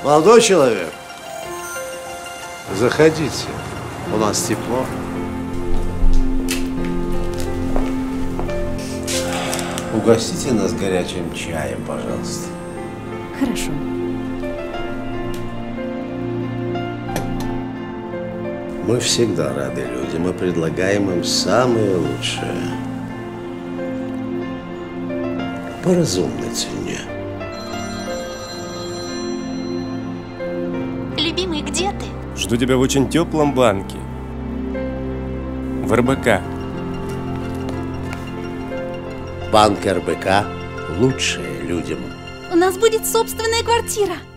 Молодой человек, заходите. У нас тепло. Угостите нас горячим чаем, пожалуйста. Хорошо. Мы всегда рады людям и предлагаем им самое лучшее. По разумной цене. Любимый, где ты? Жду тебя в очень теплом банке. В РБК. Банк РБК лучшее людям. У нас будет собственная квартира.